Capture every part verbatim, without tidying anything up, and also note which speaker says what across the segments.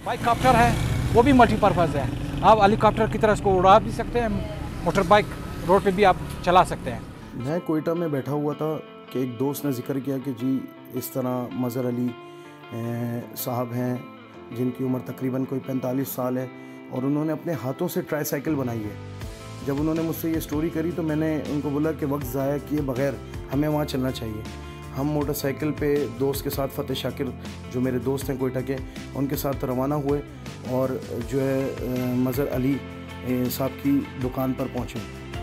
Speaker 1: बाइकॉप्टर है, वो भी मल्टीपर्पज़ है। आप हेलीकॉप्टर की तरह इसको उड़ा भी सकते हैं, मोटर बाइक रोड पे भी आप चला सकते हैं।
Speaker 2: मैं कोयटा में बैठा हुआ था कि एक दोस्त ने जिक्र किया कि जी इस तरह मज़हर अली साहब हैं जिनकी उम्र तकरीबन कोई पैंतालीस साल है और उन्होंने अपने हाथों से ट्राईसाइकिल बनाई है। जब उन्होंने मुझसे ये स्टोरी करी तो मैंने उनको बोला कि वक्त ज़ाया किए बग़ैर हमें वहाँ चलना चाहिए। हम मोटरसाइकिल पे दोस्त के साथ फ़तेह शाकिर जो मेरे दोस्त हैं कोयटा के, उनके साथ रवाना हुए और जो है मज़हर अली साहब की दुकान पर पहुँचे।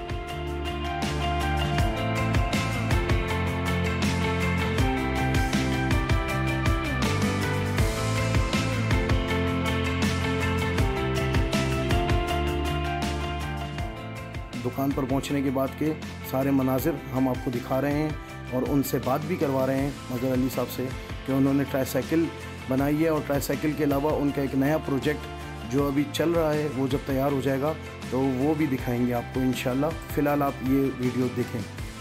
Speaker 2: दुकान पर पहुंचने के बाद के सारे मनाजिर हम आपको दिखा रहे हैं और उनसे बात भी करवा रहे हैं मज़हर अली साहब से कि उन्होंने ट्राईसाइकिल बनाई है और ट्राईसाइकिल के अलावा उनका एक नया प्रोजेक्ट जो अभी चल रहा है वो जब तैयार हो जाएगा तो वो भी दिखाएंगे आपको इंशाल्लाह। फ़िलहाल आप ये वीडियो देखें।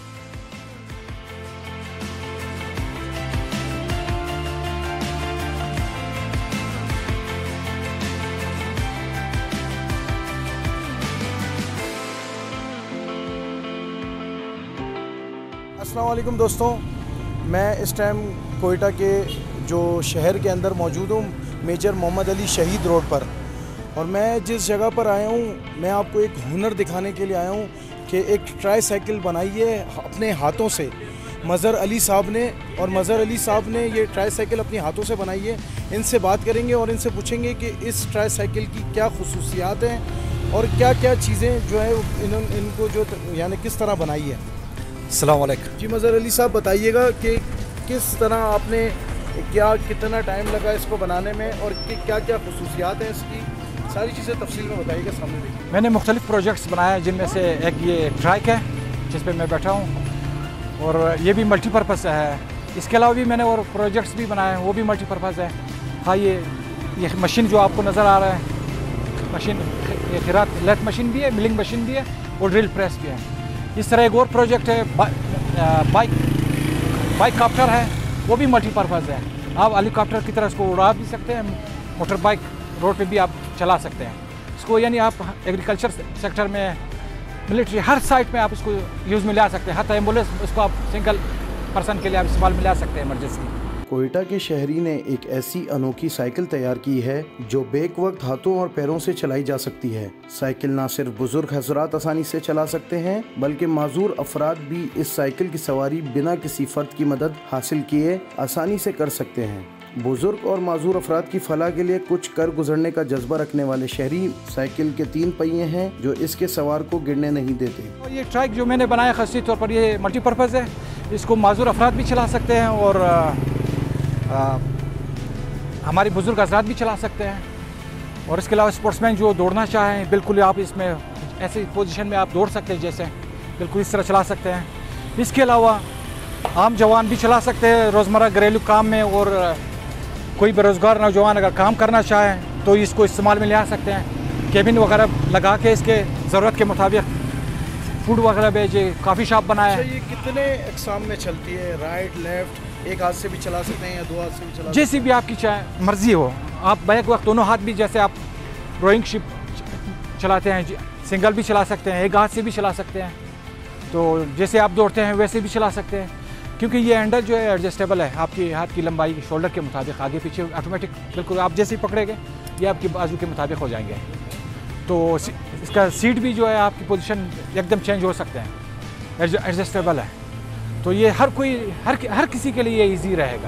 Speaker 2: अस्सलाम वालेकुम दोस्तों, मैं इस टाइम कोयटा के जो शहर के अंदर मौजूद हूँ, मेजर मोहम्मद अली शहीद रोड पर। और मैं जिस जगह पर आया हूँ मैं आपको एक हुनर दिखाने के लिए आया हूँ कि एक ट्राईसाइकिल बनाई है अपने हाथों से मज़हर अली साहब ने। और मज़हर अली साहब ने ये ट्राईसाइकिल अपने हाथों से बनाई है। इनसे बात करेंगे और इनसे पूछेंगे कि इस ट्राईसाइकिल की क्या खुसूसियात हैं और क्या क्या चीज़ें जो है इन्होंने इनको जो यानी किस तरह बनाई है।
Speaker 3: अस्सलाम वालेकुम।
Speaker 2: जी मज़हर अली साहब बताइएगा कि किस तरह आपने क्या कितना टाइम लगा इसको बनाने में और कि क्या क्या खुसूसियात हैं इसकी, सारी चीज़ें तफसील में बताइएगा। सामने देखिए,
Speaker 1: मैंने मुख्तलिफ़ प्रोजेक्ट्स बनाए जिनमें से एक ये ट्राइक है जिस पे मैं बैठा हूँ और ये भी मल्टीपर्पज़ है। इसके अलावा भी मैंने और प्रोजेक्ट्स भी बनाए हैं, वो भी मल्टीपर्पज़ है। हाँ, ये ये मशीन जो आपको नज़र आ रहा है, मशीन ये खिरात लेथ मशीन भी है, मिलिंग मशीन भी है और ड्रिल प्रेस भी है। इस तरह एक और प्रोजेक्ट है बा, बाइक बाइकॉप्टर है, वो भी मल्टीपर्पज़ है। आप हेलीकॉप्टर की तरह इसको उड़ा भी सकते हैं, मोटर बाइक रोड पे भी आप चला सकते हैं इसको। यानी आप एग्रीकल्चर सेक्टर में, मिलिट्री, हर साइट में आप इसको यूज़ में ला सकते हैं। हर एम्बुलेंस इसको आप सिंगल पर्सन के लिए आप इस्तेमाल में ला सकते हैं इमरजेंसी।
Speaker 2: कोयटा के शहरी ने एक ऐसी अनोखी साइकिल तैयार की है जो बेक वक्त हाथों और पैरों से चलाई जा सकती है। साइकिल न सिर्फ बुजुर्ग हजरात आसानी से चला सकते हैं बल्कि माजूर अफराद भी इस साइकिल की सवारी बिना किसी फर्द की मदद हासिल किए आसानी से कर सकते हैं। बुजुर्ग और माजूर अफराद की फलाह के लिए कुछ कर गुजरने का जज्बा रखने वाले शहरी साइकिल के तीन पहिए हैं जो इसके सवार को गिरने नहीं देते।
Speaker 1: तो ये ट्राइक जो मैंने बनाया खासी तौर पर ये मल्टीपर्पज़ है। इसको माजूर अफराद भी चला सकते हैं और आ, हमारे बुजुर्ग हजरात भी चला सकते हैं। और इसके अलावा स्पोर्ट्समैन जो दौड़ना चाहें, बिल्कुल आप इसमें ऐसी पोजीशन में आप दौड़ सकते हैं, जैसे बिल्कुल इस तरह चला सकते हैं। इसके अलावा आम जवान भी चला सकते हैं रोज़मर्रा घरेलू काम में, और कोई बेरोज़गार नौजवान अगर काम करना चाहें तो इसको इस्तेमाल में ले आ सकते हैं। केबिन वगैरह लगा के इसके ज़रूरत के मुताबिक फूड वगैरह भेजे, काफ़ी शॉप बनाया है।
Speaker 2: ये कितने अक़साम में चलती है? राइट, लेफ्ट, एक हाथ से भी चला सकते हैं या दो हाथ से भी चला सकते हैं?
Speaker 1: जैसी भी आपकी चाहे मर्ज़ी हो, आप बैक वक्त दोनों हाथ भी, जैसे आप रोइंग शिप चलाते हैं सिंगल भी चला सकते हैं, एक हाथ से भी चला सकते हैं। तो जैसे आप दौड़ते हैं वैसे भी चला सकते हैं, क्योंकि ये हैंडल जो है एडजस्टेबल है आपकी हाथ की लंबाई शोल्डर के मुताबिक, आगे पीछे ऑटोमेटिक बिल्कुल आप जैसे ही पकड़ेंगे ये आपकी बाजू के मुताबिक हो जाएंगे। तो इसका सीट भी जो है आपकी पोजीशन एकदम चेंज हो सकते हैं, एडजस्टेबल है। तो ये हर कोई हर हर किसी के लिए इजी रहेगा।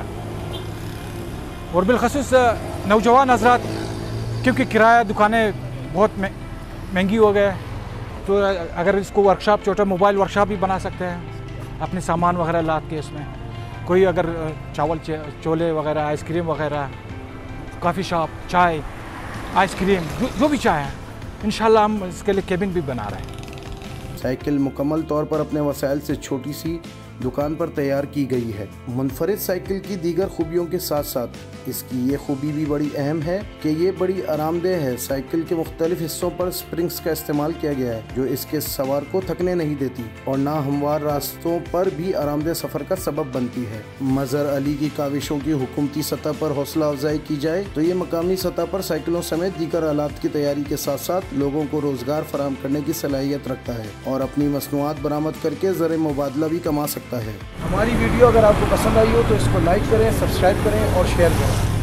Speaker 1: और बिलखसूस नौजवान हजरात, क्योंकि किराया दुकानें बहुत महंगी हो गए, तो अगर इसको वर्कशॉप, छोटा मोबाइल वर्कशॉप भी बना सकते हैं अपने सामान वगैरह लाद के। इसमें कोई अगर चावल छोले वगैरह, आइसक्रीम वगैरह, कॉफ़ी शॉप, चाय, आइसक्रीम, जो, जो भी चाहे, इंशाल्लाह हम इसके लिए केबिन भी बना रहे हैं।
Speaker 2: साइकिल मुकम्मल तौर पर अपने वसाइल से छोटी सी दुकान पर तैयार की गई है। मुनफरिद साइकिल की दीगर खूबियों के साथ साथ इसकी ये खूबी भी बड़ी अहम है कि ये बड़ी आरामदेह है। साइकिल के मुख्तलिफ हिस्सों पर स्प्रिंग्स का इस्तेमाल किया गया है जो इसके सवार को थकने नहीं देती और ना हमवार रास्तों पर भी आरामदेह सफर का सबब बनती है। मजहर अली की काविशों की हुकूमती सतह पर हौसला अफजाई की जाए तो ये मकामी सतह पर साइकिलों समेत दीगर आलात की तैयारी के साथ साथ लोगों को रोजगार फराहम करने की सलाहियत रखता है और अपनी मसनूआत बरामद करके ज़र मुबादला भी कमा सकता है।
Speaker 3: हमारी वीडियो अगर आपको पसंद आई हो तो इसको लाइक करें, सब्सक्राइब करें और शेयर करें।